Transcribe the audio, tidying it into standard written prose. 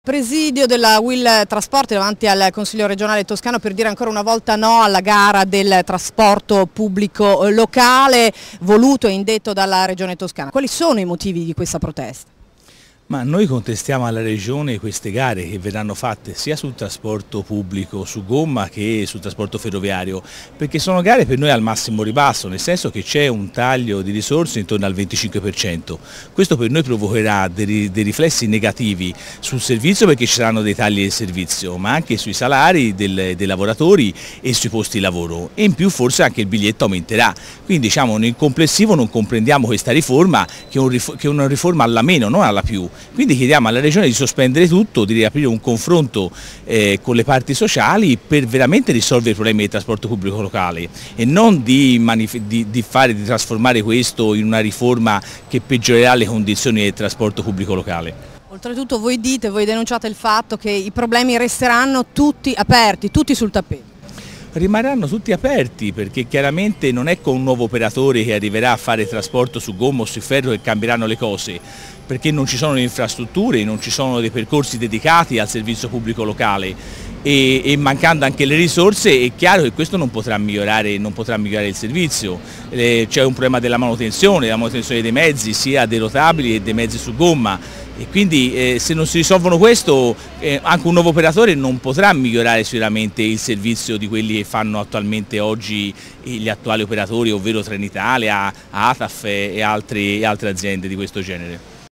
Presidio della Will Trasporti davanti al Consiglio regionale toscano per dire ancora una volta no alla gara del trasporto pubblico locale voluto e indetto dalla Regione Toscana. Quali sono i motivi di questa protesta? Ma noi contestiamo alla Regione queste gare che verranno fatte sia sul trasporto pubblico su gomma che sul trasporto ferroviario, perché sono gare per noi al massimo ribasso, nel senso che c'è un taglio di risorse intorno al 25%. Questo per noi provocherà dei riflessi negativi sul servizio, perché ci saranno dei tagli del servizio, ma anche sui salari dei lavoratori e sui posti di lavoro, e in più forse anche il biglietto aumenterà. Quindi diciamo nel complessivo non comprendiamo questa riforma che è una riforma alla meno, non alla più. Quindi chiediamo alla Regione di sospendere tutto, di riaprire un confronto con le parti sociali per veramente risolvere i problemi del trasporto pubblico locale e non di trasformare questo in una riforma che peggiorerà le condizioni del trasporto pubblico locale. Oltretutto voi denunciate il fatto che i problemi resteranno tutti aperti, tutti sul tappeto. Rimarranno tutti aperti, perché chiaramente non è con un nuovo operatore che arriverà a fare trasporto su gomma o su ferro che cambieranno le cose, perché non ci sono le infrastrutture, non ci sono dei percorsi dedicati al servizio pubblico locale e mancando anche le risorse è chiaro che questo non potrà migliorare il servizio. C'è un problema della manutenzione dei mezzi, sia dei rotabili che dei mezzi su gomma. E quindi se non si risolvono questo anche un nuovo operatore non potrà migliorare sicuramente il servizio di quelli che fanno attualmente oggi gli attuali operatori, ovvero Trenitalia, ATAF e altre aziende di questo genere.